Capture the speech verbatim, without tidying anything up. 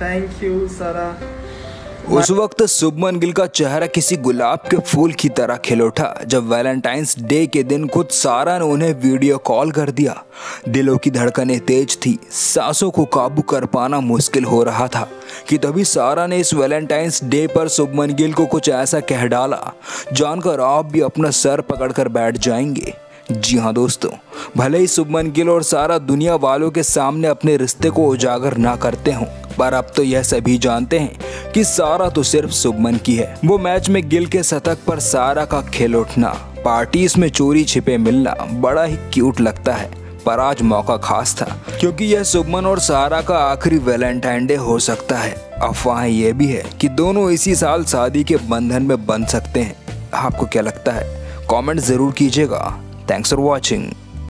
Thank you सारा। उस वक्त शुभमन गिल का चेहरा किसी गुलाब के फूल की तरह खिल उठा जब वैलेंटाइंस डे के दिन खुद सारा ने उन्हें वीडियो कॉल कर दिया। दिलों की धड़कनें तेज थी, सांसों को काबू कर पाना मुश्किल हो रहा था कि तभी सारा ने इस वैलेंटाइंस डे पर शुभमन गिल को कुछ ऐसा कह डाला जानकर आप भी अपना सर पकड़कर बैठ जाएंगे। जी हाँ दोस्तों, भले ही शुभमन गिल और सारा दुनिया वालों के सामने अपने रिश्ते को उजागर ना करते हों, पर अब तो यह सभी जानते हैं कि सारा तो सिर्फ शुभमन की है। वो मैच में गिल के शतक पर सारा का खिल उठना, पार्टीज में चोरी छिपे मिलना बड़ा ही क्यूट लगता है। पर आज मौका खास था क्योंकि यह शुभमन और सारा का आखिरी वैलेंटाइन डे हो सकता है। अफवाहें ये भी है कि दोनों इसी साल शादी के बंधन में बंध सकते हैं। आपको क्या लगता है? कमेंट जरूर कीजिएगा। Thanks for watching.